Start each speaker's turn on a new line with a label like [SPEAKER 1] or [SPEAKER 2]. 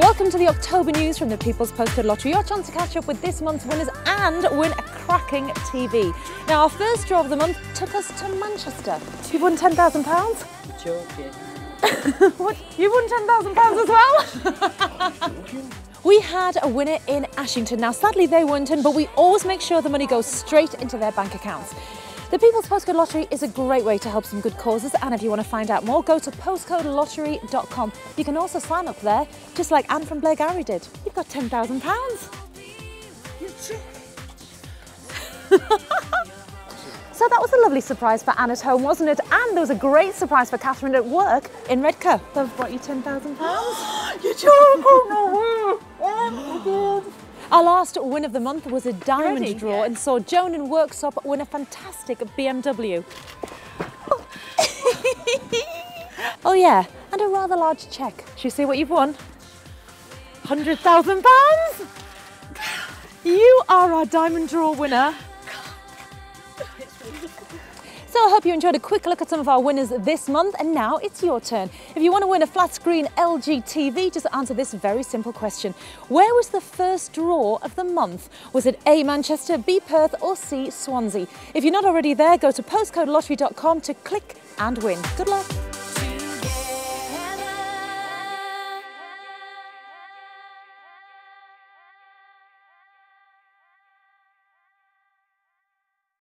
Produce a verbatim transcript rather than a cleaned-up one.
[SPEAKER 1] Welcome to the October news from the People's Postcode Lottery. Your chance to catch up with this month's winners and win a cracking T V. Now, our first draw of the month took us to Manchester. You won ten thousand pounds?
[SPEAKER 2] Joking.
[SPEAKER 1] What? You won ten thousand pounds as well? We had a winner in Ashington. Now, sadly, they weren't in, but we always make sure the money goes straight into their bank accounts. The People's Postcode Lottery is a great way to help some good causes, and if you want to find out more, go to postcode lottery dot com. You can also sign up there, just like Anne from Blairgowrie did. You've got ten thousand pounds. So that was a lovely surprise for Anne at home, wasn't it? And there was a great surprise for Catherine at work in Redcar. They've brought you ten thousand pounds.
[SPEAKER 2] You're joking! No way!
[SPEAKER 1] Our last win of the month was a diamond
[SPEAKER 2] Ready?
[SPEAKER 1] draw
[SPEAKER 2] Yeah.
[SPEAKER 1] and saw Joan in Worksop win a fantastic B M W. Oh yeah, and a rather large cheque. Should we see what you've won? one hundred thousand pounds! You are our diamond draw winner. So I hope you enjoyed a quick look at some of our winners this month, and now it's your turn. If you want to win a flat screen L G T V, just answer this very simple question. Where was the first draw of the month? Was it A, Manchester, B, Perth, or C, Swansea? If you're not already there, go to postcode lottery dot com to click and win. Good luck.